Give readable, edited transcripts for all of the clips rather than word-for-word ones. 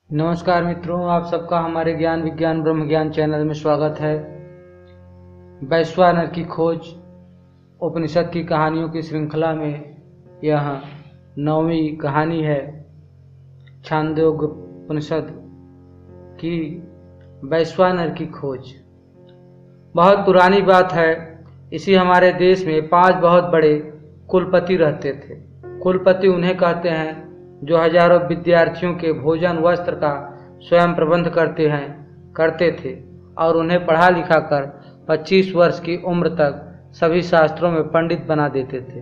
नमस्कार मित्रों, आप सबका हमारे ज्ञान विज्ञान ब्रह्म ज्ञान चैनल में स्वागत है। वैश्वानर की खोज उपनिषद की कहानियों की श्रृंखला में यह 9वीं कहानी है। छांदोग्य उपनिषद की वैश्वानर की खोज बहुत पुरानी बात है। इसी हमारे देश में 5 बहुत बड़े कुलपति रहते थे। कुलपति उन्हें कहते हैं जो हजारों विद्यार्थियों के भोजन वस्त्र का स्वयं प्रबंध करते थे और उन्हें पढ़ा लिखा कर 25 वर्ष की उम्र तक सभी शास्त्रों में पंडित बना देते थे।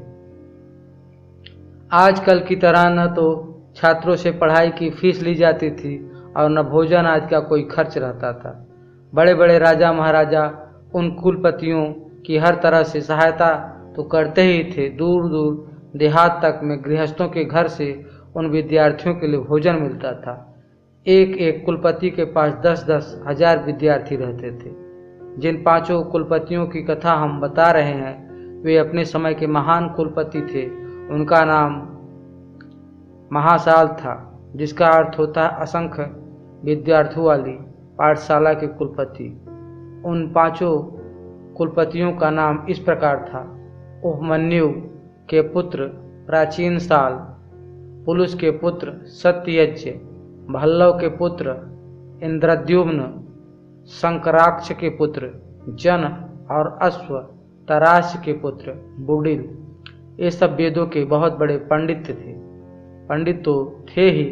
आजकल की तरह न तो छात्रों से पढ़ाई की फीस ली जाती थी और न भोजन आदि का कोई खर्च रहता था। बड़े बड़े राजा महाराजा उन कुलपतियों की हर तरह से सहायता तो करते ही थे। दूर दूर देहात तक में गृहस्थों के घर से उन विद्यार्थियों के लिए भोजन मिलता था। एक एक कुलपति के पास 10-10 हजार विद्यार्थी रहते थे। जिन 5 कुलपतियों की कथा हम बता रहे हैं वे अपने समय के महान कुलपति थे। उनका नाम महासाल था, जिसका अर्थ होता है असंख्य विद्यार्थियों वाली पाठशाला के कुलपति। उन 5 कुलपतियों का नाम इस प्रकार था: उपमन्यु के पुत्र प्राचीन साल, पुलुस के पुत्र सत्ययज्ञ, भल्लव के पुत्र इंद्रद्युम्न, शंकराक्ष के पुत्र जन और अश्व तराश के पुत्र बुडिल। ये सब वेदों के बहुत बड़े पंडित थे। पंडित तो थे ही,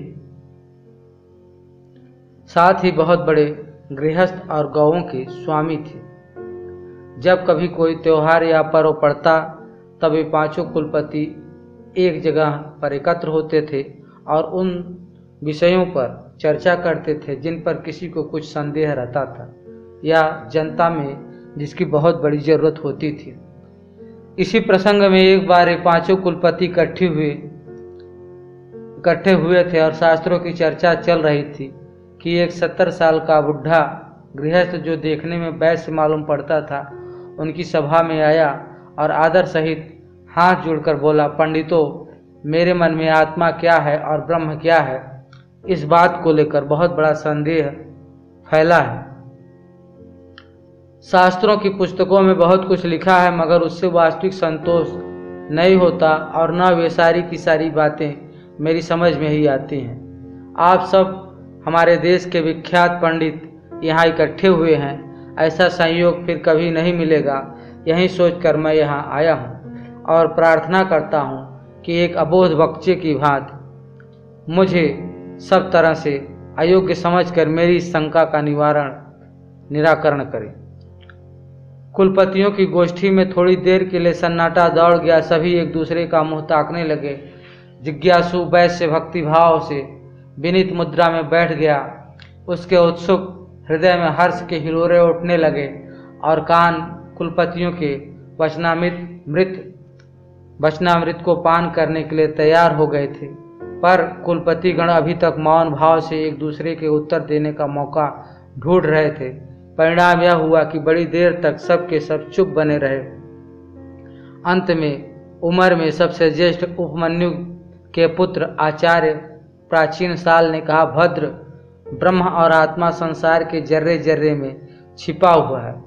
साथ ही बहुत बड़े गृहस्थ और गौओं के स्वामी थे। जब कभी कोई त्योहार या पर्व पड़ता तब ये 5 कुलपति एक जगह पर एकत्र होते थे और उन विषयों पर चर्चा करते थे जिन पर किसी को कुछ संदेह रहता था या जनता में जिसकी बहुत बड़ी जरूरत होती थी। इसी प्रसंग में एक बार ये 5 कुलपति इकट्ठे हुए थे और शास्त्रों की चर्चा चल रही थी कि एक 70 साल का बुढ़ा गृहस्थ, जो देखने में वैश्य मालूम पड़ता था, उनकी सभा में आया और आदर सहित हाथ जोड़कर बोला, पंडितों, मेरे मन में आत्मा क्या है और ब्रह्म क्या है, इस बात को लेकर बहुत बड़ा संदेह फैला है। शास्त्रों की पुस्तकों में बहुत कुछ लिखा है, मगर उससे वास्तविक संतोष नहीं होता और न वे सारी की सारी बातें मेरी समझ में ही आती हैं। आप सब हमारे देश के विख्यात पंडित यहाँ इकट्ठे हुए हैं, ऐसा संयोग फिर कभी नहीं मिलेगा। यही सोचकर मैं यहाँ आया हूँ और प्रार्थना करता हूँ कि एक अबोध बच्चे की भांति मुझे सब तरह से अयोग्य समझकर मेरी शंका का निराकरण करें। कुलपतियों की गोष्ठी में थोड़ी देर के लिए सन्नाटा दौड़ गया। सभी एक दूसरे का मुंह ताकने लगे। जिज्ञासु वैश्य भक्ति भाव से विनीत मुद्रा में बैठ गया। उसके उत्सुक हृदय में हर्ष के हिलोरे उठने लगे और कान कुलपतियों के वचनामृत को पान करने के लिए तैयार हो गए थे। पर कुलपति गण अभी तक मौन भाव से एक दूसरे के उत्तर देने का मौका ढूंढ रहे थे। परिणाम यह हुआ कि बड़ी देर तक सब के सब चुप बने रहे। अंत में उम्र में सबसे ज्येष्ठ उपमन्यु के पुत्र आचार्य प्राचीन साल ने कहा, भद्र, ब्रह्म और आत्मा संसार के जर्रे जर्रे में छिपा हुआ है।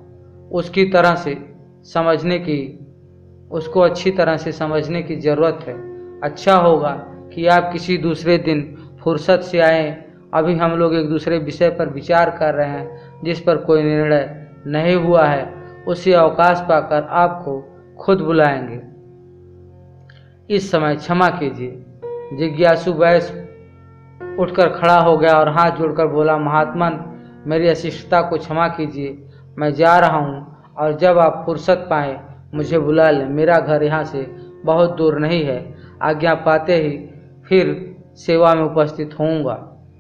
उसको अच्छी तरह से समझने की जरूरत है। अच्छा होगा कि आप किसी दूसरे दिन फुर्सत से आएं। अभी हम लोग एक दूसरे विषय पर विचार कर रहे हैं जिस पर कोई निर्णय नहीं हुआ है। उसी अवकाश पाकर आपको खुद बुलाएंगे। इस समय क्षमा कीजिए। जिज्ञासु वैश्य उठकर खड़ा हो गया और हाथ जोड़कर बोला, महात्मन, मेरी अशिष्टता को क्षमा कीजिए। मैं जा रहा हूँ और जब आप फुर्सत पाएं मुझे बुला लें। मेरा घर यहाँ से बहुत दूर नहीं है। आज्ञा पाते ही फिर सेवा में उपस्थित होऊंगा।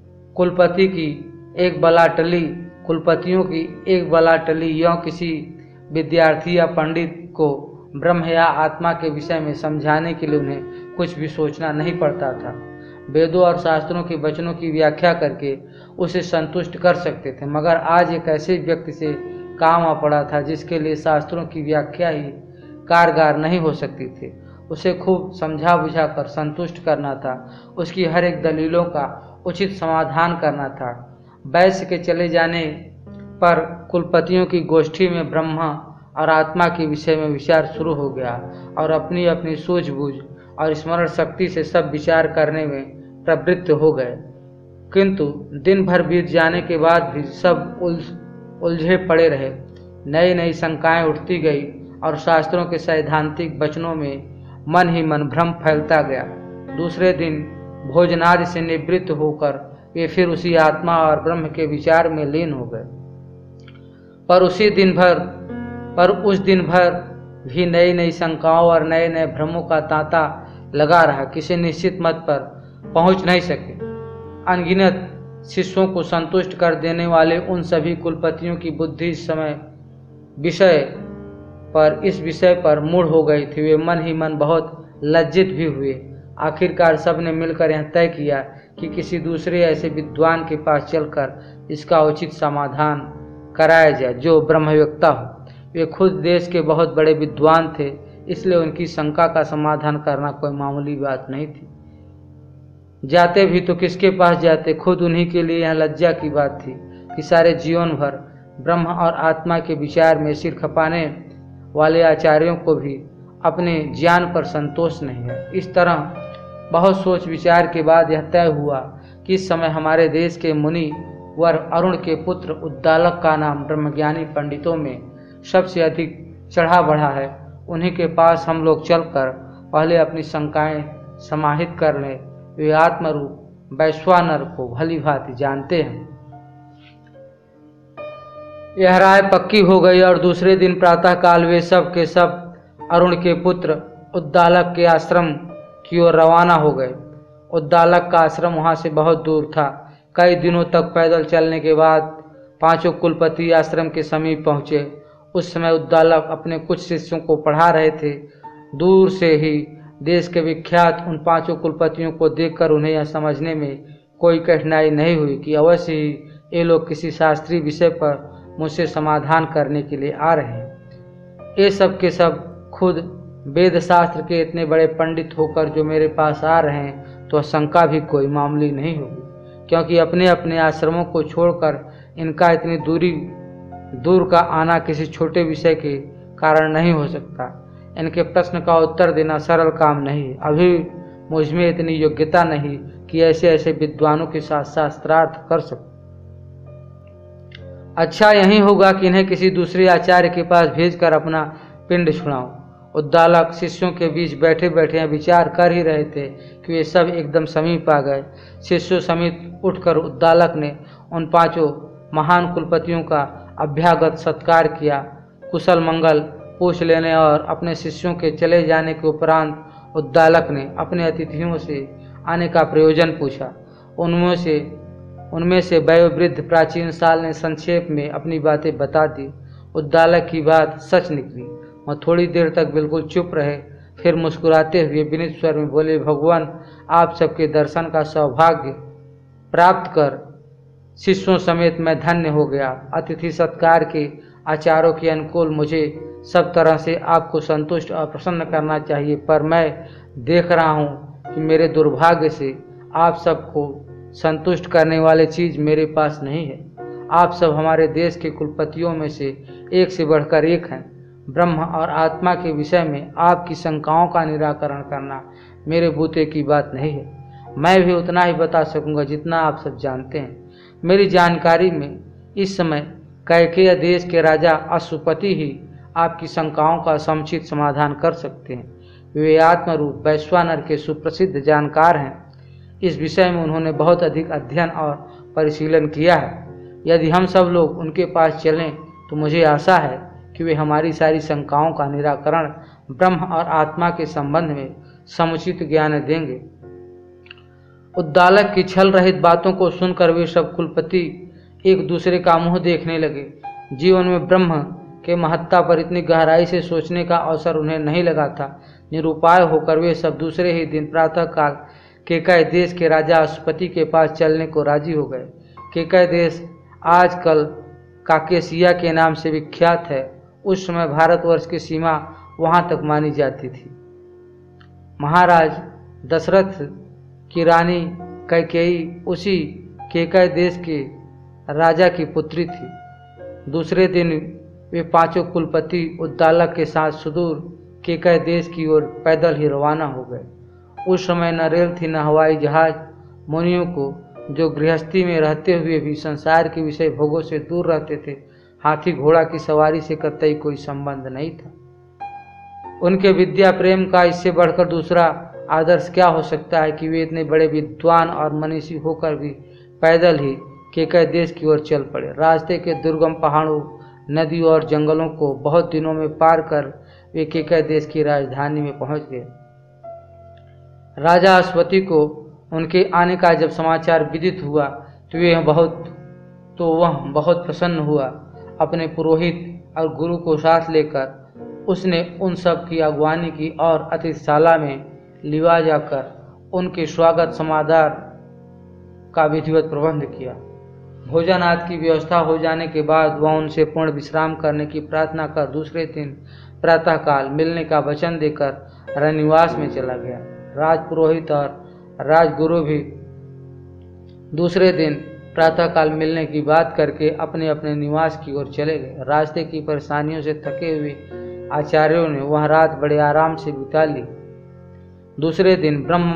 कुलपतियों की एक बला टली यों किसी विद्यार्थी या पंडित को ब्रह्म या आत्मा के विषय में समझाने के लिए उन्हें कुछ भी सोचना नहीं पड़ता था। वेदों और शास्त्रों के वचनों की व्याख्या करके उसे संतुष्ट कर सकते थे, मगर आज एक ऐसे व्यक्ति से काम आ पड़ा था जिसके लिए शास्त्रों की व्याख्या ही कारगर नहीं हो सकती थी। उसे खूब समझा बुझा कर संतुष्ट करना था। उसकी हर एक दलीलों का उचित समाधान करना था। वैश्य के चले जाने पर कुलपतियों की गोष्ठी में ब्रह्मा और आत्मा के विषय में विचार शुरू हो गया और अपनी अपनी सूझबूझ और स्मरण शक्ति से सब विचार करने में प्रवृत्त हो गए। किंतु दिन भर बीत जाने के बाद भी सब उलझे पड़े रहे। नई नई शंकाएं उठती गई और शास्त्रों के सैद्धांतिक वचनों में मन ही मन भ्रम फैलता गया। दूसरे दिन भोजनादि से निवृत्त होकर वे फिर उसी आत्मा और ब्रह्म के विचार में लीन हो गए। पर उस दिन भर भी नई नई शंकाओं और नए नए भ्रमों का तांता लगा रहा। किसी निश्चित मत पर पहुंच नहीं सके। अनगिनत शिष्यों को संतुष्ट कर देने वाले उन सभी कुलपतियों की बुद्धि इस विषय पर मूढ़ हो गई थी। वे मन ही मन बहुत लज्जित भी हुए। आखिरकार सब ने मिलकर यह तय किया कि किसी दूसरे ऐसे विद्वान के पास चलकर इसका उचित समाधान कराया जाए जो ब्रह्मवेत्ता हो। वे खुद देश के बहुत बड़े विद्वान थे, इसलिए उनकी शंका का समाधान करना कोई मामूली बात नहीं थी। जाते भी तो किसके पास जाते? खुद उन्हीं के लिए यह लज्जा की बात थी कि सारे जीवन भर ब्रह्म और आत्मा के विचार में सिर खपाने वाले आचार्यों को भी अपने ज्ञान पर संतोष नहीं है। इस तरह बहुत सोच विचार के बाद यह तय हुआ कि इस समय हमारे देश के मुनि वर अरुण के पुत्र उद्दालक का नाम ब्रह्मज्ञानी पंडितों में सबसे अधिक चढ़ा बढ़ा है। उन्हीं के पास हम लोग चलकर पहले अपनी शंकाएं समाहित कर लें। वे आत्मरूप वैश्वानर को भली भांति जानते हैं। यह राय पक्की हो गई और दूसरे दिन प्रातःकाल वे सब के सब अरुण के पुत्र उद्दालक के आश्रम की ओर रवाना हो गए। उद्दालक का आश्रम वहां से बहुत दूर था। कई दिनों तक पैदल चलने के बाद पांचों कुलपति आश्रम के समीप पहुंचे। उस समय उद्दालक अपने कुछ शिष्यों को पढ़ा रहे थे। दूर से ही देश के विख्यात उन पांचों कुलपतियों को देखकर उन्हें यह समझने में कोई कठिनाई नहीं हुई कि अवश्य ही ये लोग किसी शास्त्रीय विषय पर मुझसे समाधान करने के लिए आ रहे हैं। ये सब के सब खुद वेद शास्त्र के इतने बड़े पंडित होकर जो मेरे पास आ रहे हैं तो शंका भी कोई मामूली नहीं होगी, क्योंकि अपने अपने आश्रमों को छोड़कर इनका इतनी दूर का आना किसी छोटे विषय के कारण नहीं हो सकता। इनके प्रश्न का उत्तर देना सरल काम नहीं है। अभी मुझमें इतनी योग्यता नहीं कि ऐसे ऐसे विद्वानों के साथ शास्त्रार्थ कर सकूं। अच्छा यही होगा कि इन्हें किसी दूसरे आचार्य के पास भेजकर अपना पिंड छुड़ाऊं। उद्दालक शिष्यों के बीच बैठे बैठे विचार कर ही रहे थे कि वे सब एकदम समीप आ गए। शिष्यों समीप उठकर उद्दालक ने उन पांचों महान कुलपतियों का अभ्यागत सत्कार किया। कुशल मंगल पूछ लेने और अपने शिष्यों के चले जाने के उपरांत उद्दालक ने अपने अतिथियों से आने का प्रयोजन पूछा। उनमें से वयोवृद्ध प्राचीन साल ने संक्षेप में अपनी बातें बता दी। उद्दालक की बात सच निकली। वह थोड़ी देर तक बिल्कुल चुप रहे, फिर मुस्कुराते हुए विनीत स्वर में बोले, भगवान आप सबके दर्शन का सौभाग्य प्राप्त कर शिष्यों समेत मैं धन्य हो गया। अतिथि सत्कार के आचारों के अनुकूल मुझे सब तरह से आपको संतुष्ट और प्रसन्न करना चाहिए, पर मैं देख रहा हूँ कि मेरे दुर्भाग्य से आप सबको संतुष्ट करने वाली चीज मेरे पास नहीं है। आप सब हमारे देश के कुलपतियों में से एक से बढ़कर एक हैं। ब्रह्म और आत्मा के विषय में आपकी शंकाओं का निराकरण करना मेरे बूते की बात नहीं है। मैं भी उतना ही बता सकूंगा जितना आप सब जानते हैं। मेरी जानकारी में इस समय कैकेय देश के राजा अश्वपति ही आपकी शंकाओं का समुचित समाधान कर सकते हैं। वे आत्मरूप वैश्वानर के सुप्रसिद्ध जानकार हैं। इस विषय में उन्होंने बहुत अधिक अध्ययन और परिशीलन किया है। यदि हम सब लोग उनके पास चलें तो मुझे आशा है कि वे हमारी सारी शंकाओं का निराकरण ब्रह्म और आत्मा के संबंध में समुचित ज्ञान देंगे। उद्दालक की छल रहित बातों को सुनकर वे सब कुलपति एक दूसरे का मुंह देखने लगे। जीवन में ब्रह्म के महत्ता पर इतनी गहराई से सोचने का अवसर उन्हें नहीं लगा था। निरुपाय होकर वे सब दूसरे ही दिन प्रातःकाल केकय देश के राजा अश्वपति के पास चलने को राजी हो गए। केकय देश आजकल काकेशिया के नाम से विख्यात है। उस समय भारतवर्ष की सीमा वहां तक मानी जाती थी। महाराज दशरथ की रानी कैकेयी उसी केकय देश के राजा की पुत्री थी। दूसरे दिन वे पांचों कुलपति उद्दालक के साथ सुदूर केकय देश की ओर पैदल ही रवाना हो गए। उस समय न रेल थी न हवाई जहाज। मुनियों को, जो गृहस्थी में रहते हुए भी संसार के विषय भोगों से दूर रहते थे, हाथी घोड़ा की सवारी से कतई कोई संबंध नहीं था। उनके विद्या प्रेम का इससे बढ़कर दूसरा आदर्श क्या हो सकता है कि वे इतने बड़े विद्वान और मनीषी होकर भी पैदल ही केकय देश की ओर चल पड़े। रास्ते के दुर्गम पहाड़ों, नदियों और जंगलों को बहुत दिनों में पार कर वे केकय देश की राजधानी में पहुंच गए। राजा अश्वति को उनके आने का जब समाचार विदित हुआ तो वह बहुत प्रसन्न हुआ। अपने पुरोहित और गुरु को साथ लेकर उसने उन सब की अगवानी की और अतिथिशाला में लिवा जाकर उनके स्वागत समादर का विधिवत प्रबंध किया। भोजन आदि की व्यवस्था हो जाने के बाद वह उनसे पूर्ण विश्राम करने की प्रार्थना कर दूसरे दिन प्रातःकाल मिलने का वचन देकर रनिवास में चला गया। राजपुरोहित और राजगुरु भी दूसरे दिन प्रातःकाल मिलने की बात करके अपने अपने निवास की ओर चले गए। रास्ते की परेशानियों से थके हुए आचार्यों ने वह रात बड़े आराम से बिता ली। दूसरे दिन ब्रह्म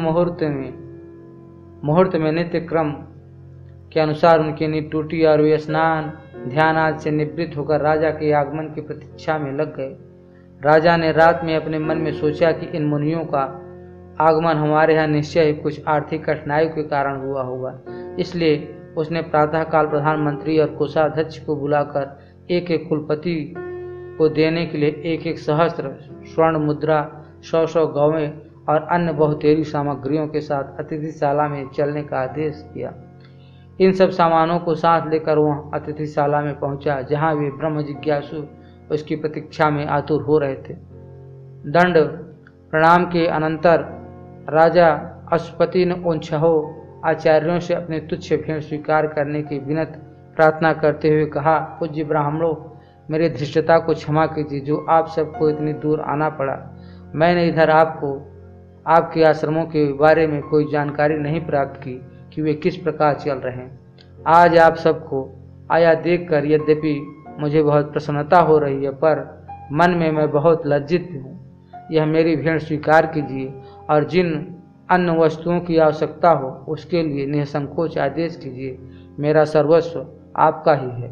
मुहूर्त में नित्य क्रम के अनुसार उनकी नींद टूटी और वे स्नान ध्यान आदि से निवृत्त होकर राजा के आगमन की प्रतीक्षा में लग गए। राजा ने रात में अपने मन में सोचा कि इन मुनियों का आगमन हमारे यहाँ निश्चय ही कुछ आर्थिक कठिनाइयों के कारण हुआ होगा। इसलिए उसने प्रातःकाल प्रधानमंत्री और कोषाध्यक्ष को बुलाकर एक एक कुलपति को देने के लिए एक एक सहस्त्र स्वर्ण मुद्रा, 100 गौवें और अन्य बहुतेरी सामग्रियों के साथ अतिथिशाला में चलने का आदेश किया। इन सब सामानों को साथ लेकर वह अतिथिशाला में पहुंचा, जहां वे ब्रह्म जिज्ञासु उसकी प्रतीक्षा में आतुर हो रहे थे। दंड प्रणाम के अनंतर राजा अश्वति ने उन 6 आचार्यों से अपने तुच्छ भेंट स्वीकार करने की विनत प्रार्थना करते हुए कहा, पूज्य ब्राह्मणों, मेरी धृष्टता को क्षमा कीजिए जो आप सबको इतनी दूर आना पड़ा। मैंने इधर आपके आश्रमों के बारे में कोई जानकारी नहीं प्राप्त की कि वे किस प्रकार चल रहे हैं। आज आप सबको आया देखकर यद्यपि मुझे बहुत प्रसन्नता हो रही है, पर मन में मैं बहुत लज्जित हूँ। यह मेरी भेंट स्वीकार कीजिए और जिन अन्य वस्तुओं की आवश्यकता हो उसके लिए निसंकोच आदेश कीजिए। मेरा सर्वस्व आपका ही है।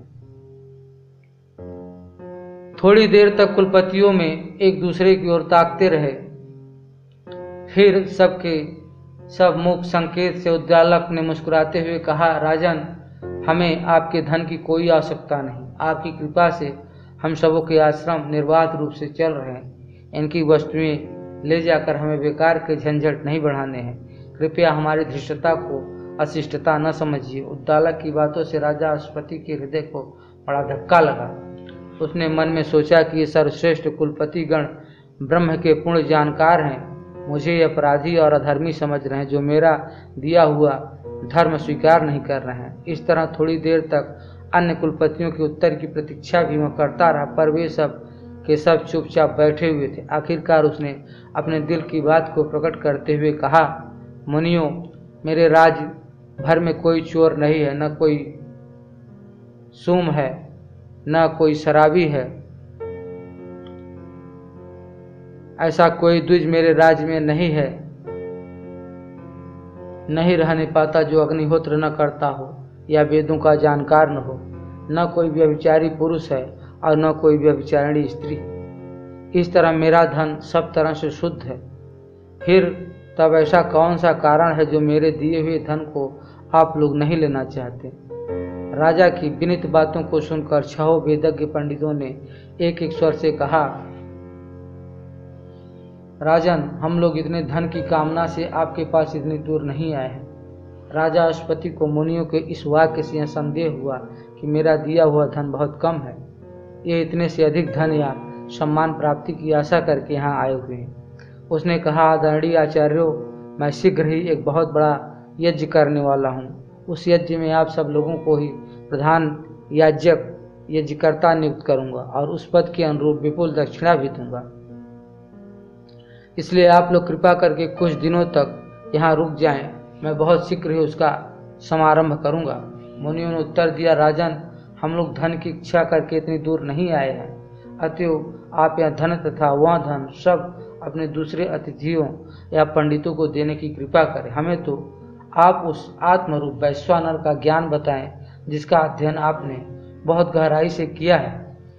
थोड़ी देर तक कुलपतियों में एक दूसरे की ओर ताकते रहे। फिर सब मुख संकेत से उद्दालक ने मुस्कुराते हुए कहा, राजन, हमें आपके धन की कोई आवश्यकता नहीं। आपकी कृपा से हम सबों के आश्रम निर्बाध रूप से चल रहे हैं। इनकी वस्तुएं ले जाकर हमें बेकार के झंझट नहीं बढ़ाने हैं। कृपया हमारी धृष्टता को अशिष्टता न समझिए। उद्दालक की बातों से राजा अश्वति के हृदय को बड़ा धक्का लगा। उसने मन में सोचा कि ये सर्वश्रेष्ठ कुलपति गण ब्रह्म के पूर्ण जानकार हैं, मुझे अपराधी और अधर्मी समझ रहे हैं जो मेरा दिया हुआ धर्म स्वीकार नहीं कर रहे हैं। इस तरह थोड़ी देर तक अन्य कुलपतियों के उत्तर की प्रतीक्षा भी मैं करता रहा, पर वे सब के सब चुपचाप बैठे हुए थे। आखिरकार उसने अपने दिल की बात को प्रकट करते हुए कहा, मुनियों, मेरे राज्य भर में कोई चोर नहीं है, न कोई सूम है, न कोई शराबी है। ऐसा कोई द्विज मेरे राज्य में नहीं है, नहीं रहने पाता जो अग्निहोत्र न करता हो या वेदों का जानकार न हो। न कोई व्यभिचारी पुरुष है और न कोई व्यभिचारिणी स्त्री। इस तरह मेरा धन सब तरह से शुद्ध है। फिर तब ऐसा कौन सा कारण है जो मेरे दिए हुए धन को आप लोग नहीं लेना चाहते? राजा की विनीत बातों को सुनकर 6 वेदज्ञ पंडितों ने एक एक स्वर से कहा, राजन, हम लोग इतने धन की कामना से आपके पास इतनी दूर नहीं आए हैं। राजा अश्वति को मुनियों के इस वाक्य से यह संदेह हुआ कि मेरा दिया हुआ धन बहुत कम है। ये इतने से अधिक धन या सम्मान प्राप्ति की आशा करके यहाँ आए हुए हैं। उसने कहा, आदरणीय आचार्यों, मैं शीघ्र ही एक बहुत बड़ा यज्ञ करने वाला हूँ। उस यज्ञ में आप सब लोगों को ही प्रधान यज्ञकर्ता नियुक्त करूँगा और उस पद के अनुरूप विपुल दक्षिणा भी दूंगा। इसलिए आप लोग कृपा करके कुछ दिनों तक यहाँ रुक जाएं। मैं बहुत शीघ्र ही उसका समारंभ करूंगा। मुनियों ने उत्तर दिया, राजन, हम लोग धन की इच्छा करके इतनी दूर नहीं आए हैं, अतएव आप यह धन तथा वह धन सब अपने दूसरे अतिथियों या पंडितों को देने की कृपा करें। हमें तो आप उस आत्मरूप वैश्वानर का ज्ञान बताएं जिसका अध्ययन आपने बहुत गहराई से किया है।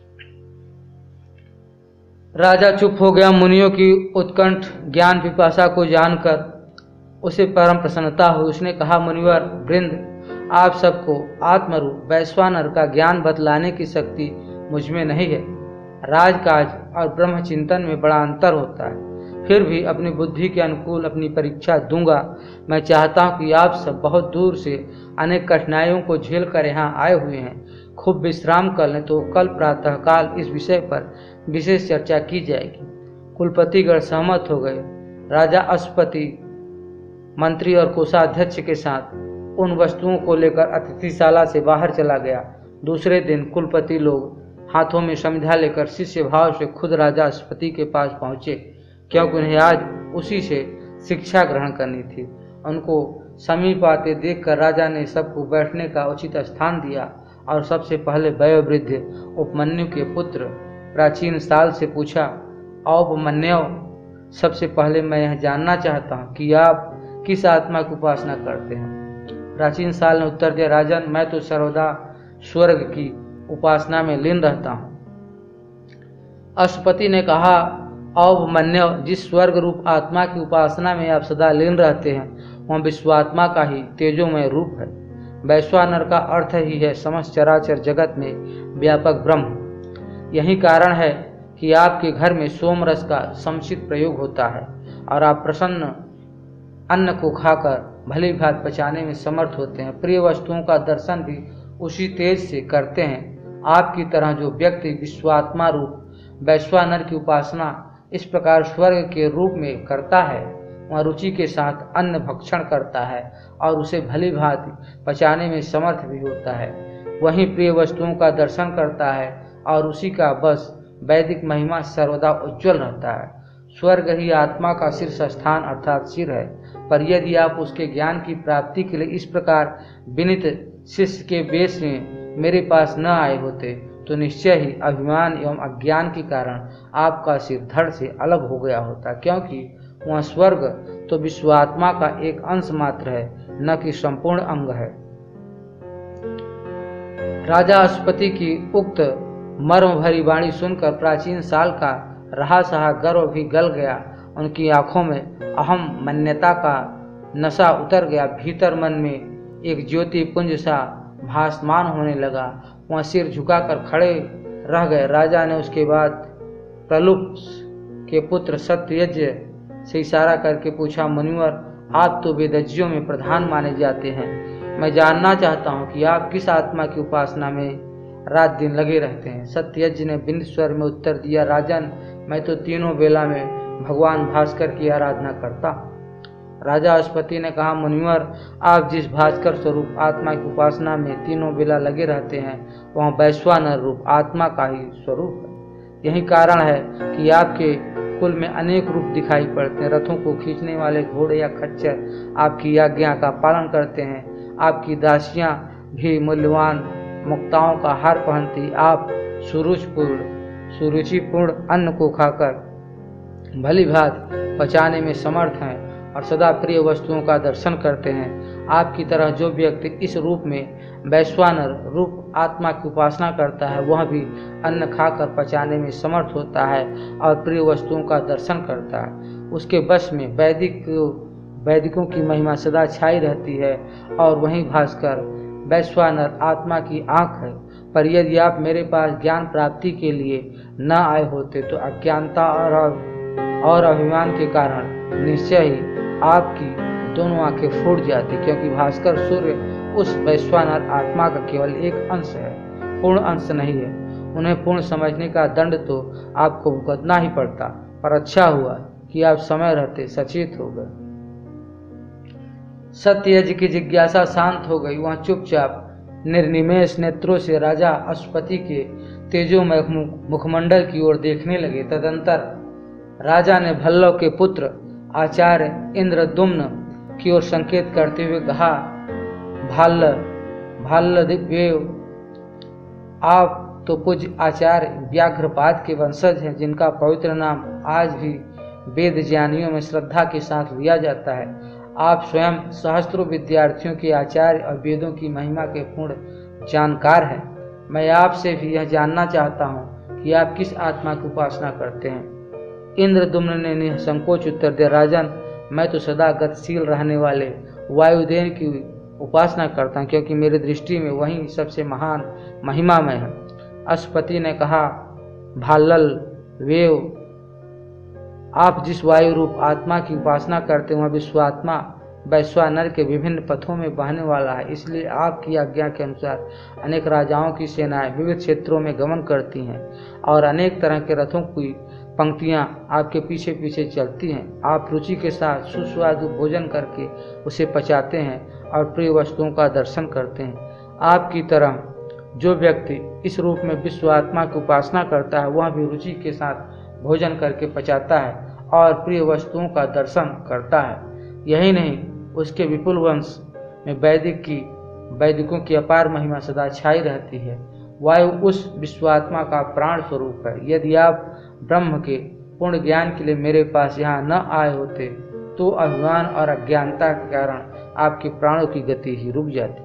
राजा चुप हो गया। मुनियों की उत्कंठ ज्ञान पिपासा को जानकर उसे परम प्रसन्नता हुई। उसने कहा, मुनिवर वृंद, आप सबको आत्मरूप वैश्वानर का ज्ञान बतलाने की शक्ति मुझमें नहीं है। राजकाज और ब्रह्म चिंतन में बड़ा अंतर होता है, फिर भी अपनी बुद्धि के अनुकूल अपनी परीक्षा दूंगा। मैं चाहता हूं कि आप सब बहुत दूर से अनेक कठिनाइयों को झेल कर यहाँ आए हुए हैं, खूब विश्राम कर लें, तो कल प्रातःकाल इस विषय पर विशेष चर्चा की जाएगी। कुलपतिगण सहमत हो गए। राजा अश्वपति मंत्री और कोषाध्यक्ष के साथ उन वस्तुओं को लेकर अतिथिशाला से बाहर चला गया। दूसरे दिन कुलपति लोग हाथों में समिधा लेकर शिष्य भाव से खुद राजा अश्वपति के पास पहुंचे, क्योंकि उन्हें आज उसी से शिक्षा ग्रहण करनी थी। उनको समीप आते देखकर राजा ने सबको बैठने का उचित स्थान दिया और सबसे पहले वयोवृद्ध उपमन्यु के पुत्र प्राचीन साल से पूछा, उपमन्यु, सबसे पहले मैं यह जानना चाहता हूँ कि आप किस आत्मा की उपासना करते हैं। प्राचीन साल ने उत्तर दिया, राजन, मैं तो सर्वदा स्वर्ग की उपासना में लीन रहता हूँ। अश्वपति ने कहा, उपमन्यु, जिस स्वर्ग रूप आत्मा की उपासना में आप सदा लीन रहते हैं वह विश्वात्मा का ही तेजोमय रूप है। वैश्वानर का अर्थ ही है समस्त चराचर जगत में व्यापक ब्रह्म। यही कारण है कि आपके घर में सोम रस का समुचित प्रयोग होता है और आप प्रसन्न अन्न को खाकर भली भात पचाने में समर्थ होते हैं। प्रिय वस्तुओं का दर्शन भी उसी तेज से करते हैं। आपकी तरह जो व्यक्ति विश्वात्मा रूप वैश्वानर की उपासना इस प्रकार स्वर्ग के रूप में करता है, वह रुचि के साथ अन्न भक्षण करता है और उसे भली भांति पचाने में समर्थ भी होता है। वहीं प्रिय वस्तुओं का दर्शन करता है और उसी का बस वैदिक महिमा सर्वदा उज्ज्वल रहता है। स्वर्ग ही आत्मा का शीर्ष स्थान अर्थात सिर है, पर यदि आप उसके ज्ञान की प्राप्ति के लिए इस प्रकार विनीत शिष्य के वेश में मेरे पास न आए होते तो निश्चय ही अभिमान एवं अज्ञान के कारण आपका सिर धड़ से अलग हो गया होता, क्योंकि वह स्वर्ग तो विश्वात्मा का एक अंश मात्र है, न कि संपूर्ण अंग है। राजा अश्वपति की उक्त मर्म भरी वाणी सुनकर प्राचीन साल का रहा सहा गर्व भी गल गया। उनकी आंखों में अहम मान्यता का नशा उतर गया। भीतर मन में एक ज्योति पुंज सा भासमान होने लगा। वह सिर झुकाकर खड़े रह गए। राजा ने उसके बाद प्रलुप्त के पुत्र सत्ययज्ञ से इशारा करके पूछा, मुनिवर, आप तो वेदज्ञों में प्रधान माने जाते हैं, मैं जानना चाहता हूँ कि आप किस आत्मा की उपासना में रात दिन लगे रहते हैं। सत्ययज्ञ ने बिंद स्वर में उत्तर दिया, राजन, मैं तो तीनों बेला में भगवान भास्कर की आराधना करता हूँ। राजा अश्वपति ने कहा, मुनिवर, आप जिस भास्कर स्वरूप आत्मा की उपासना में तीनों बेला लगे रहते हैं वह वैश्वानर रूप आत्मा का ही स्वरूप है। यही कारण है कि आपके कुल में अनेक रूप दिखाई पड़ते हैं। रथों को खींचने वाले घोड़े या खच्चर आपकी आज्ञा का पालन करते हैं। आपकी दासियां भी मूल्यवान मुक्ताओं का हार पहनती। आप सुरुचिपूर्ण अन्न को खाकर भली भात पचाने में समर्थ हैं और सदा प्रिय वस्तुओं का दर्शन करते हैं। आपकी तरह जो व्यक्ति इस रूप में वैश्वानर रूप आत्मा की उपासना करता है वह भी अन्न खाकर पचाने में समर्थ होता है और प्रिय वस्तुओं का दर्शन करता है। उसके वश में वैदिकों की महिमा सदा छाई रहती है और वही भास्कर वैश्वानर आत्मा की आँख है। पर यदि आप मेरे पास ज्ञान प्राप्ति के लिए न आए होते तो अज्ञानता और अभिमान के कारण निश्चय ही आपकी दोनों आंखें फूट जाती, क्योंकि भास्कर सूर्य उस वैश्वानर आत्मा का केवल एक अंश है, पूर्ण अंश नहीं है। उन्हें पूर्ण समझने का दंड तो आपको भुगतना ही पड़ता, पर अच्छा हुआ कि आप समय रहते सचेत हो गए। सत्ययज्ञ की जिज्ञासा शांत हो गई। वह चुपचाप निर्निमेष नेत्रों से राजा अश्वपति के तेजोमय मुखमंडल की ओर देखने लगे। तदंतर राजा ने भल्लव के पुत्र आचार्य इंद्रदुम्न की ओर संकेत करते हुए कहा, भाल्ल भाल्लदेव, आप तो पूज्य आचार्य व्याघ्रपाद के वंशज हैं, जिनका पवित्र नाम आज भी वेद ज्ञानियों में श्रद्धा के साथ लिया जाता है। आप स्वयं सहस्त्रों विद्यार्थियों के आचार्य और वेदों की महिमा के पूर्ण जानकार हैं। मैं आपसे भी यह जानना चाहता हूँ कि आप किस आत्मा की उपासना करते हैं। इंद्रदुम्न ने निसंकोच उत्तर दिया, राजन, मैं तो सदा गतिशील रहने वाले वायुदेव की उपासना करता हूँ, क्योंकि मेरी दृष्टि में वही सबसे महान महिमामय है। अश्वपति ने कहा, भाल्लल वेव, आप जिस वायु रूप आत्मा की उपासना करते हैं वह विश्वात्मा वैश्वानर के विभिन्न पथों में बहने वाला है। इसलिए आपकी आज्ञा के अनुसार अनेक राजाओं की सेनाएं विविध क्षेत्रों में गमन करती हैं और अनेक तरह के रथों की पंक्तियां आपके पीछे पीछे चलती हैं। आप रुचि के साथ सुस्वादु भोजन करके उसे पचाते हैं और प्रिय वस्तुओं का दर्शन करते हैं। आपकी तरह जो व्यक्ति इस रूप में विश्वात्मा की उपासना करता है वह भी रुचि के साथ भोजन करके पचाता है और प्रिय वस्तुओं का दर्शन करता है। यही नहीं, उसके विपुल वंश में वैदिकों की अपार महिमा सदा छाई रहती है। वायु उस विश्वात्मा का प्राण स्वरूप है। यदि आप ब्रह्म के पूर्ण ज्ञान के लिए मेरे पास यहाँ न आए होते तो अभिमान और अज्ञानता के कारण आपके प्राणों की गति ही रुक जाती।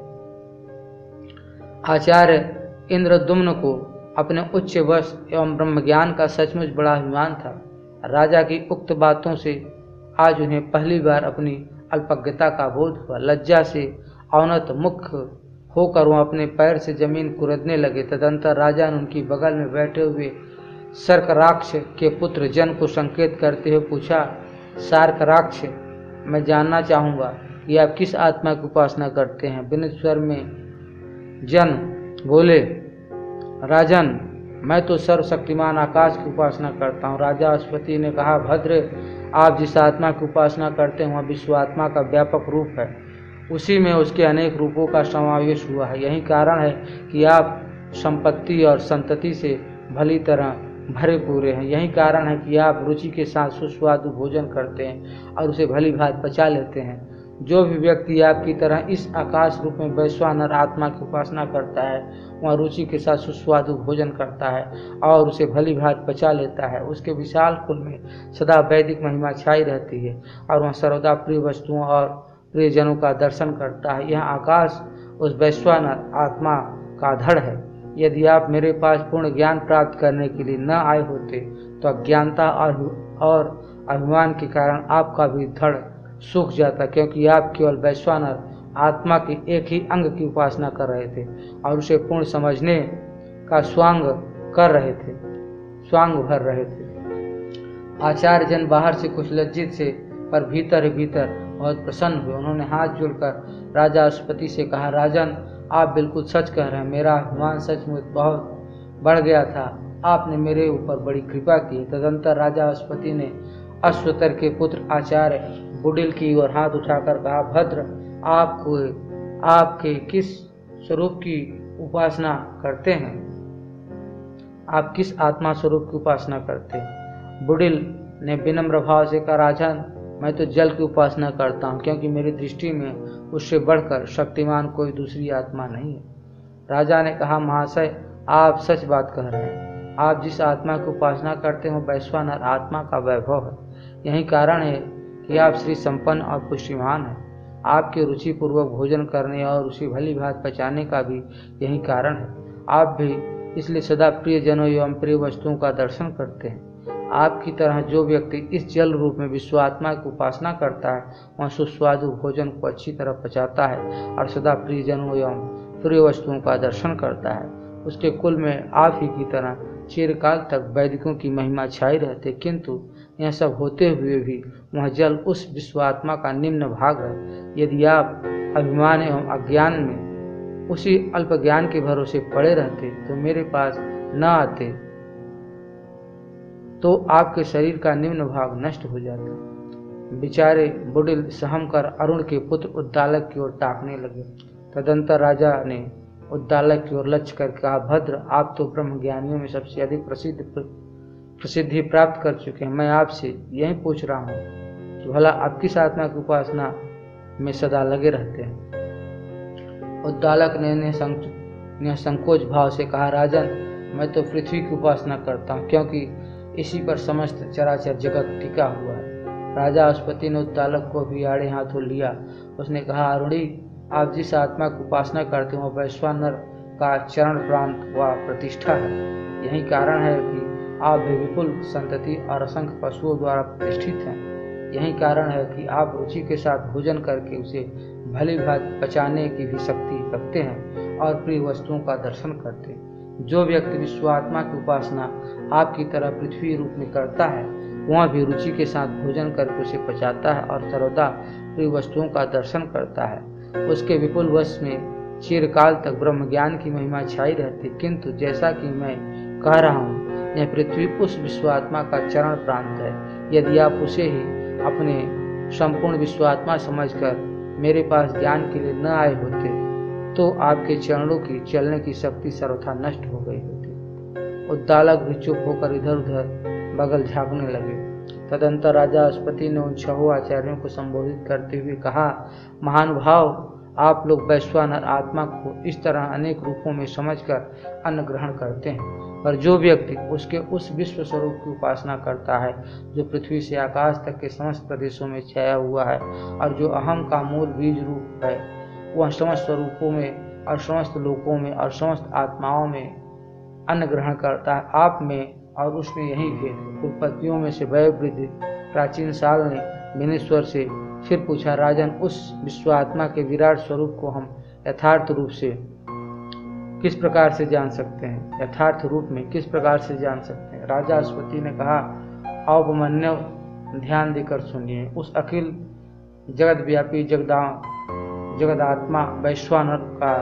आचार्य इंद्रदुम्न को अपने उच्च वश एवं ब्रह्म ज्ञान का सचमुच बड़ा अभिमान था। राजा की उक्त बातों से आज उन्हें पहली बार अपनी अल्पज्ञता का बोध हुआ। लज्जा से अवनत मुख होकर वह अपने पैर से जमीन कुरदने लगे। तदंतर राजा ने उनकी बगल में बैठे हुए सर्कराक्ष के पुत्र जन को संकेत करते हुए पूछा, सार्कराक्ष, मैं जानना चाहूँगा कि आप किस आत्मा की उपासना करते हैं। विनीत स्वर में जन बोले, राजन, मैं तो सर्वशक्तिमान आकाश की उपासना करता हूँ। राजा अश्वपति ने कहा, भद्र, आप जिस आत्मा की उपासना करते हैं वह विश्वात्मा का व्यापक रूप है। उसी में उसके अनेक रूपों का समावेश हुआ है। यही कारण है कि आप संपत्ति और संतति से भली तरह भरे पूरे हैं। यही कारण है कि आप रुचि के साथ सुस्वादु भोजन करते हैं और उसे भली भांति पचा लेते हैं। जो भी व्यक्ति आपकी तरह इस आकाश रूप में वैश्वानर आत्मा की उपासना करता है वह रुचि के साथ सुस्वादु भोजन करता है और उसे भली भांति पचा लेता है। उसके विशाल कुल में सदा वैदिक महिमा छाई रहती है और वह सर्वदा प्रिय वस्तुओं और प्रियजनों का दर्शन करता है। यह आकाश उस वैश्वानर आत्मा का धड़ है। यदि आप मेरे पास पूर्ण ज्ञान प्राप्त करने के लिए न आए होते तो अज्ञानता और अभिमान के कारण आपका भी धड़ सूख जाता, क्योंकि आप केवल वैश्वानर आत्मा के एक ही अंग की उपासना कर रहे थे और उसे पूर्ण समझने का स्वांग भर रहे थे। आचार्य जन बाहर से कुछ लज्जित से पर भीतर ही भीतर बहुत प्रसन्न हुए। उन्होंने हाथ जोड़कर राजा अश्वपति से कहा, राजन, आप बिल्कुल सच कह रहे हैं। मेरा अभिमान सचमुच बहुत बढ़ गया था। आपने मेरे ऊपर बड़ी कृपा की। तदंतर राजा अश्वपति ने अश्वतर के पुत्र आचार्य बुडिल की ओर हाथ उठाकर कहा, भद्र, आपके किस स्वरूप की उपासना करते हैं? आप किस आत्मा स्वरूप की उपासना करते हैं? बुडिल ने विनम्र भाव से कहा, राजन, मैं तो जल की उपासना करता हूँ, क्योंकि मेरी दृष्टि में उससे बढ़कर शक्तिमान कोई दूसरी आत्मा नहीं है। राजा ने कहा, महाशय, आप सच बात कह रहे हैं। आप जिस आत्मा की उपासना करते हैं वैश्वानर आत्मा का वैभव है। यही कारण है कि आप श्री संपन्न और पुष्टिमान हैं। आपके रुचि पूर्वक भोजन करने और उसे भली भांति पचाने का भी यही कारण है। आप भी इसलिए सदा प्रिय जनों एवं प्रिय वस्तुओं का दर्शन करते हैं। आपकी तरह जो व्यक्ति इस जल रूप में विश्वात्मा की उपासना करता है वह सुस्वादु भोजन को अच्छी तरह पचाता है और सदा प्रिय जनों एवं प्रिय वस्तुओं का दर्शन करता है। उसके कुल में आप ही की तरह चिरकाल तक वैदिकों की महिमा छाई रहती, किंतु यह सब होते हुए भी वह जल उस विश्वात्मा का निम्न भाग है। यदि आप अभिमान एवं अज्ञान में उसी अल्प ज्ञान के भरोसे पड़े रहते तो मेरे पास न आते तो आपके शरीर का निम्न भाग नष्ट हो जाता। बेचारे बुडिल सहम कर अरुण के पुत्र उद्दालक की ओर ताकने लगे। तदंतर राजा ने उद्दालक की ओर लक्ष्य कर कहा, भद्र, आप तो ब्रह्म ज्ञानियों में सबसे अधिक प्रसिद्धि प्राप्त कर चुके हैं। मैं आपसे यही पूछ रहा हूँ कि भला आप किस आत्मा की उपासना में सदा लगे रहते हैं। उद्दालक ने निसंकोच भाव से कहा, राजन, मैं तो पृथ्वी की उपासना करता हूँ, क्योंकि इसी पर समस्त चराचर जगत टिका हुआ है। राजा अश्वति ने उद्दालक को भी आड़े हाथों लिया। उसने कहा, अरुणी, आप जिस आत्मा की उपासना करते हो वह वैश्वानर का चरण प्रांत व प्रतिष्ठा है। यही कारण है कि आप भी विपुल संतति और असंख्य पशुओं द्वारा प्रतिष्ठित हैं। यही कारण है कि आप रुचि के साथ भोजन करके उसे भली भांति पचाने की भी शक्ति रखते हैं और प्रिय वस्तुओं का दर्शन करते हैं। जो व्यक्ति विश्वात्मा की उपासना आपकी तरह पृथ्वी रूप में करता है, वह भी रुचि के साथ भोजन करके उसे पचाता है और सर्वदा प्रिय वस्तुओं का दर्शन करता है। उसके विपुल वश में चिरकाल तक ब्रह्म ज्ञान की महिमा छाई रहती। किंतु जैसा कि मैं कह रहा हूँ, यह पृथ्वी उस विश्वात्मा का चरण प्रांत है। यदि आप उसे ही अपने संपूर्ण विश्वात्मा समझकर मेरे पास ज्ञान के लिए न आए होते, तो आपके चरणों की चलने की शक्ति सर्वथा नष्ट हो गई होती। उद्दालक भी चुप होकर इधर उधर बगल झाँकने लगे। तदंतर राजा अश्वति ने उन 6 आचार्यों को संबोधित करते हुए कहा, महानुभाव, आप लोग वैश्वानर आत्मा को इस तरह अनेक रूपों में समझकर अन्न ग्रहण करते हैं, पर जो व्यक्ति उसके उस विश्व स्वरूप की उपासना करता है जो पृथ्वी से आकाश तक के समस्त प्रदेशों में छाया हुआ है और जो अहम का मूल बीज रूप है, वह समस्त स्वरूपों में और समस्त लोकों में और समस्त आत्माओं में अन्न ग्रहण करता है। आप में और उसमें यही भेद है। कुलपतियों में से वयोवृद्ध प्राचीन साल ने विनेश्वर से फिर पूछा, राजन, उस विश्वात्मा के विराट स्वरूप को हम यथार्थ रूप से किस प्रकार से जान सकते हैं? यथार्थ रूप में किस प्रकार से जान सकते हैं? राजा अश्वति ने कहा, औपमन्यव, ध्यान देकर सुनिए। उस अखिल जगत व्यापी जगदात्मा वैश्वानर का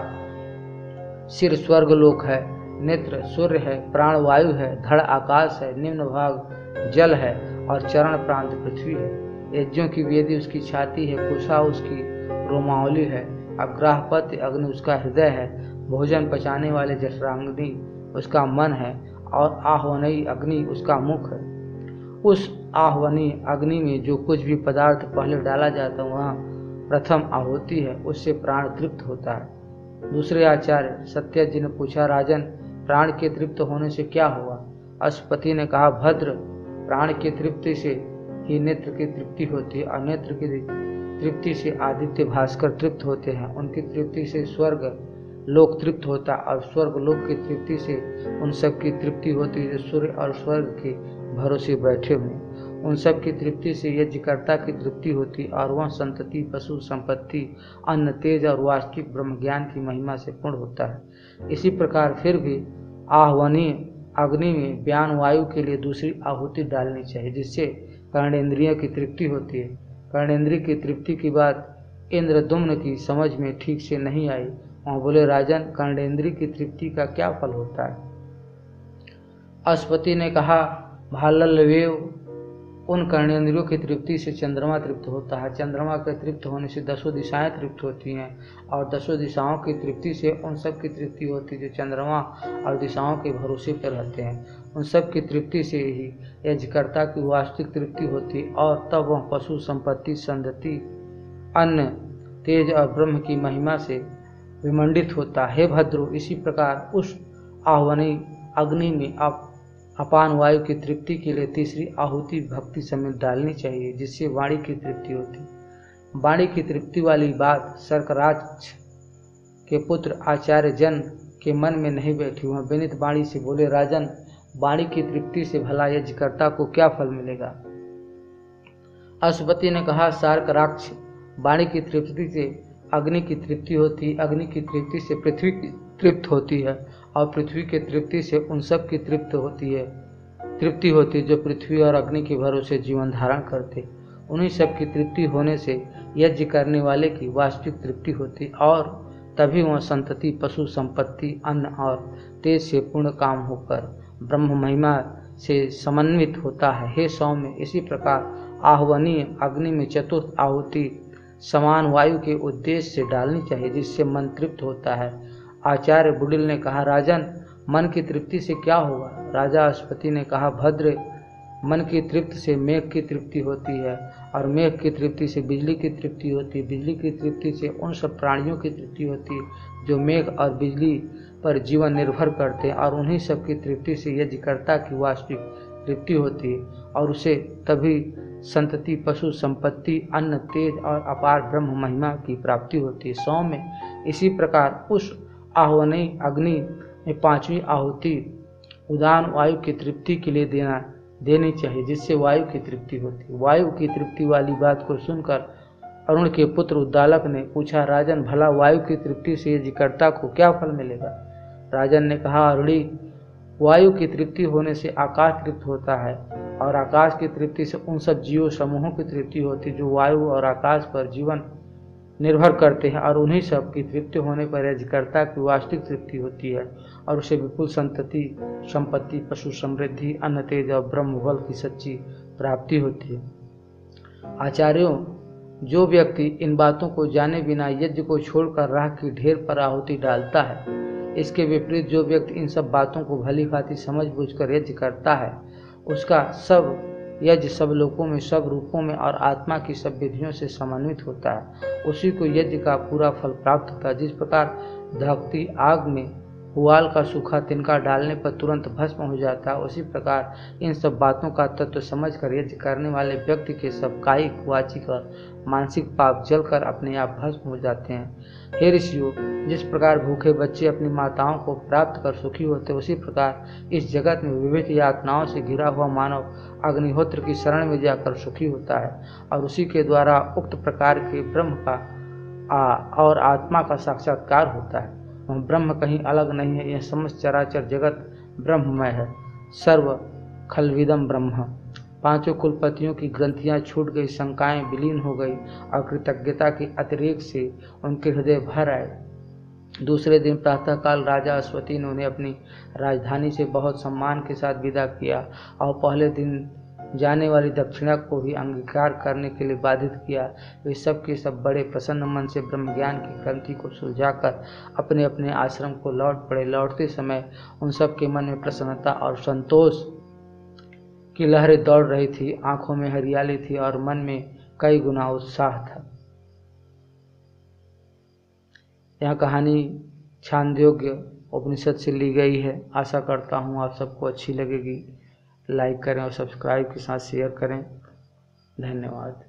सिर स्वर्ग लोक है, नेत्र सूर्य है, प्राण वायु है, धड़ आकाश है, निम्न भाग जल है और चरण प्रांत पृथ्वी है। यज्ञों की वेदी उसकी छाती है, कुशा उसकी रोमावली है, अग्राहपत्य अग्नि उसका हृदय है, भोजन पचाने वाले जठराग्नि उसका मन है और आह्वनी अग्नि उसका मुख है। उस आह्वनी अग्नि में जो कुछ भी पदार्थ पहले डाला जाता है वह प्रथम आहुति है, उससे प्राण तृप्त होता है। दूसरे आचार्य सत्यजी ने पूछा, राजन, प्राण के तृप्त होने से क्या हुआ? अश्वति ने कहा, भद्र, प्राण की तृप्ति से ही नेत्र की तृप्ति होती है और नेत्र की तृप्ति से आदित्य भास्कर तृप्त होते हैं। उनकी तृप्ति से स्वर्ग लोक तृप्त होता है और स्वर्ग लोक की तृप्ति से उन सब की तृप्ति होती है जो सूर्य और स्वर्ग के भरोसे बैठे हुए। उन सब की तृप्ति से यज्ञकर्ता की तृप्ति होती और वह संतति, पशु संपत्ति, अन्न, तेज और वास्तविक ब्रह्म ज्ञान की महिमा से पूर्ण होता है। इसी प्रकार फिर भी आह्वनी अग्नि में व्यान वायु के लिए दूसरी आहुति डालनी चाहिए, जिससे कर्णेंद्रियों की तृप्ति होती है। कर्णेंद्रिय की तृप्ति की बात इंद्रदुम्न की समझ में ठीक से नहीं आई। वहाँ बोले, राजन, कर्णेंद्रिय की तृप्ति का क्या फल होता है? अश्वति ने कहा, भाल्लवेव, उन कर्णेंद्रियों की तृप्ति से चंद्रमा तृप्त होता है। चंद्रमा के तृप्त होने से 10 दिशाएं तृप्त होती हैं और 10 दिशाओं की तृप्ति से उन सब की तृप्ति होती है जो चंद्रमा और दिशाओं के भरोसे पर रहते हैं। उन सब की तृप्ति से ही यज्ञकर्ता की वास्तविक तृप्ति होती और तब वह पशु संपत्ति, संतति, अन्न, तेज और ब्रह्म की महिमा से विमंडित होता है। भद्रो, इसी प्रकार उस आह्वनी अग्नि में अपान वायु की तृप्ति के लिए तीसरी आहुति भक्ति समेत डालनी चाहिए, जिससे वाणी की तृप्ति होती। वाणी की तृप्ति वाली बात सर्कराज के पुत्र आचार्य जन के मन में नहीं बैठी। वह विनित वाणी से बोले, राजन, वाणी की तृप्ति से भला यज्ञकर्ता को क्या फल मिलेगा? अश्वति ने कहा, सार्कराक्ष, वाणी की तृप्ति से अग्नि की तृप्ति होती, अग्नि की तृप्ति से पृथ्वी की तृप्त होती है और पृथ्वी के तृप्ति से उन सब की तृप्ति होती जो पृथ्वी और अग्नि के भरोसे जीवन धारण करते। उन्हीं सब की तृप्ति होने से यज्ञ करने वाले की वास्तविक तृप्ति होती और तभी वह संतति, पशु संपत्ति, अन्न और तेज से पूर्ण काम होकर ब्रह्म महिमा से समन्वित होता है। हे सौम्य, इसी प्रकार आह्वनीय अग्नि में चतुर्थ आहुति समान वायु के उद्देश्य से डालनी चाहिए, जिससे मन तृप्त होता है। आचार्य बुडिल ने कहा, राजन, मन की तृप्ति से क्या होगा? राजा अश्वति ने कहा, भद्र, मन की तृप्ति से मेघ की तृप्ति होती है और मेघ की तृप्ति से बिजली की तृप्ति होती है, बिजली की तृप्ति से उन सब प्राणियों की तृप्ति होती है जो मेघ और बिजली पर जीवन निर्भर करते हैं, और उन्हीं सब की तृप्ति से यज्ञकर्ता की वास्तविक तृप्ति होती है, और उसे तभी संतति, पशु संपत्ति, अन्न, तेज और अपार ब्रह्म महिमा की प्राप्ति होती है। 100 में इसी प्रकार उस आह्वनी अग्नि में 5वीं आहुति उदान वायु की तृप्ति के लिए देनी चाहिए, जिससे वायु की तृप्ति होती है। वायु की तृप्ति वाली बात को सुनकर अरुण के पुत्र उद्दालक ने पूछा, राजन, भला वायु की तृप्ति से यज्ञकर्ता को क्या फल मिलेगा? राजन ने कहा, अरुणी, वायु की तृप्ति होने से आकाश तृप्त होता है, और आकाश की तृप्ति से उन सब जीव समूहों की तृप्ति होती है जो वायु और आकाश पर जीवन निर्भर करते हैं, और उन्हीं सब की तृप्ति होने पर यज्ञकर्ता की वास्तविक तृप्ति होती है, और उसे विपुल संतति, संपत्ति, पशु समृद्धि, अन्न, तेज और ब्रह्म बल की सच्ची प्राप्ति होती है। आचार्यों, जो व्यक्ति इन बातों को जाने बिना यज्ञ को छोड़कर राख की ढेर पर आहुति डालता है, इसके विपरीत जो व्यक्ति इन सब बातों को भली भांति समझ बूझकर यज्ञ करता है, उसका सब यज्ञ सब लोकों में, सब रूपों में और आत्मा की सब विधियों से समन्वित होता है। उसी को यज्ञ का पूरा फल प्राप्त होता है। जिस प्रकार दहकती आग में पुआल का सूखा तिनका डालने पर तुरंत भस्म हो जाता है, उसी प्रकार इन सब बातों का तत्व समझकर यज्ञ करने वाले व्यक्ति के सब कायिक, वाचिक और मानसिक पाप जलकर अपने आप भस्म हो जाते हैं। हे ऋषियों, जिस प्रकार भूखे बच्चे अपनी माताओं को प्राप्त कर सुखी होते, उसी प्रकार इस जगत में विविध यातनाओं से घिरा हुआ मानव अग्निहोत्र की शरण में जाकर सुखी होता है, और उसी के द्वारा उक्त प्रकार के ब्रह्म का और आत्मा का साक्षात्कार होता है। वह ब्रह्म कहीं अलग नहीं है, यह समस्त चराचर जगत ब्रह्ममय है। सर्व खलविदम ब्रह्म। 5 कुलपतियों की ग्रंथियां छूट गई, शंकाएं विलीन हो गई, और कृतज्ञता के अतिरेक से उनके हृदय भर आए। दूसरे दिन प्रातःकाल राजा अश्वती ने उन्हें अपनी राजधानी से बहुत सम्मान के साथ विदा किया, और पहले दिन जाने वाली दक्षिणा को भी अंगीकार करने के लिए बाधित किया। वे सब के सब बड़े प्रसन्न मन से ब्रह्म ज्ञान की ग्रंथि को सुलझाकर अपने अपने आश्रम को लौट पड़े। लौटते समय उन सब के मन में प्रसन्नता और संतोष की लहरें दौड़ रही थी, आंखों में हरियाली थी और मन में कई गुना उत्साह था। यह कहानी छांदोग्य उपनिषद से ली गई है। आशा करता हूँ आप सबको अच्छी लगेगी। लाइक करें और सब्सक्राइब के साथ शेयर करें। धन्यवाद।